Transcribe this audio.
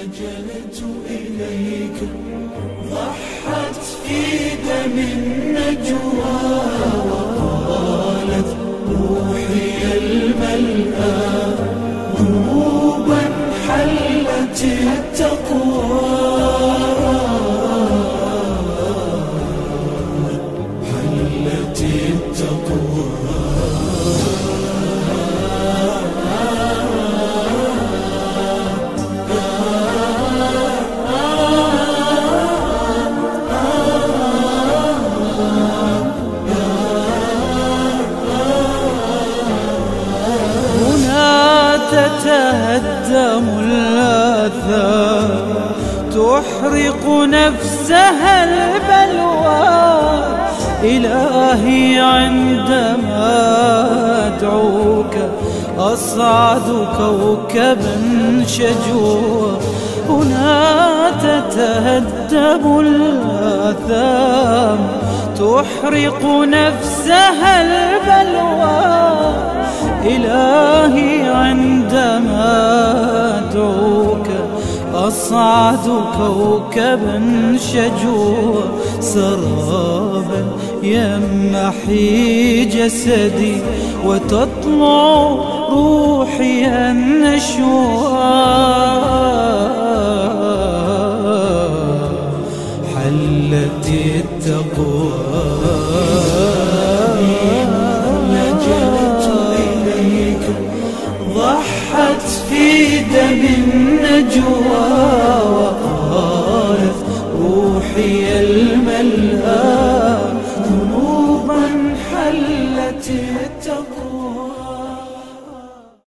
لجأت إليك ضحت في دم النجوى وقالت روحي الملأى ذنوبا حلت التقوى حلت التقوى تتهدم الآثار تحرق نفسها البلوى إلهي عندما أدعوك أصعد كوكبا شجوا هنا تتهدم الآثام تحرق نفسها البلوى إلهي عندما أدعوك أصعد كوكبا شجوا سرابا يمحي جسدي وتطلع روحي النشوى حلت التقوى ضحت في دم النجوى